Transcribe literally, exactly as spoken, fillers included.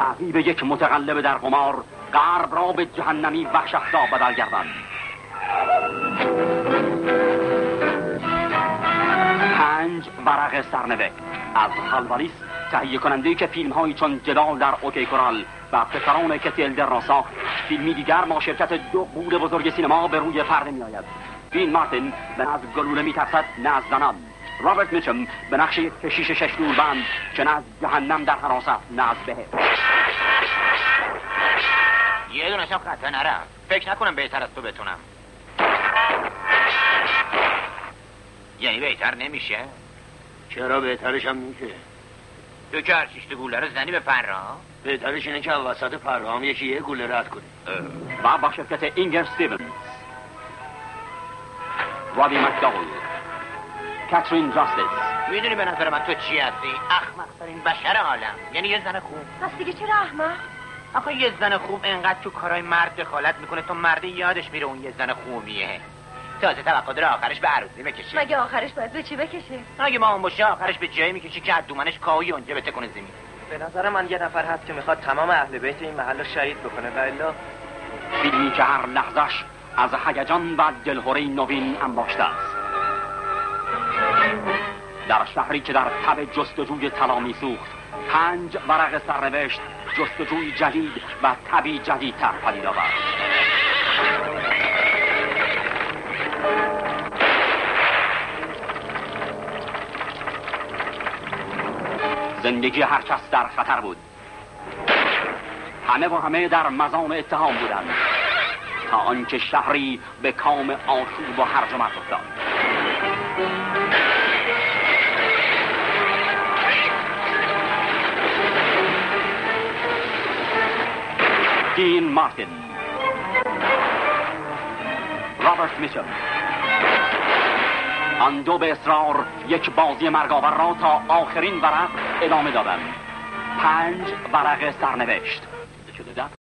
تعقیب یک متغلب در قمار غرب را به جهنمی وحشت‌زا بدل گرداند. پنج ورق سرنوشت از هالوالیس، تهیه کننده که فیلم هایی چون جدال در اوکی کورال و پسران کسی الدر را ساخت، فیلمی دیگر با شرکت دو بود بزرگ سینما به روی پرده می آید. دین مارتین به از گلوله می ترسد نه از زنان. رابرت میچم به نقش یک کشیش شش دوربند که نه از جهنم در حراست نه از بهشت. یه دونشم خطا نرم، فکر نکنم بهتر از تو بتونم. یعنی بهتر نمیشه؟ چرا بهترشم میشه؟ تو که هر شیشت گوله رو زنی به پر را؟ بهترش اینه که وسط پرهام یکی یه گوله رد کنی. و با شرکت اینگر ستیونز، رابی مکداول، کاترین جاستس. میدونی به نظر من تو چی هستی؟ احمق ترین بشر عالم، یعنی یه زن خوب. پس دیگه چرا احمق؟ آخه یه زن خوب انقدر تو کارهای مرد دخالت میکنه تا مرد یادش میره اون یه زن خوبیه. تازه توقع داره آخرش به عروسی بکشه. مگه آخرش باید به چی بکشه؟ اگه ما اون باشه آخرش به جایی میکشه که دومنش کاوی اونجا بته کنه زمین. به نظر من یه نفر هست که میخواد تمام اهل بیت این محل رو شهید بکنه. والا فیلمی که هر لحظش از هیجان و دلهوره نوین انباشته است. در شهری که در تب جستجوی طلا میسوخت، پنج ورق سرنوشت جستجوی جدید و تبی جدیدتر پدید آورد. زندگی هر کس در خطر بود. همه و همه در مزان اتهام بودند تا آنکه شهری به کام آشوب و هرج و مرج افتاد. دین مارتین، رابرت میچم، آن دو به اصرار یک بازی مرگاور را تا آخرین ورق ادامه دادند. پنج ورق سرنوشت.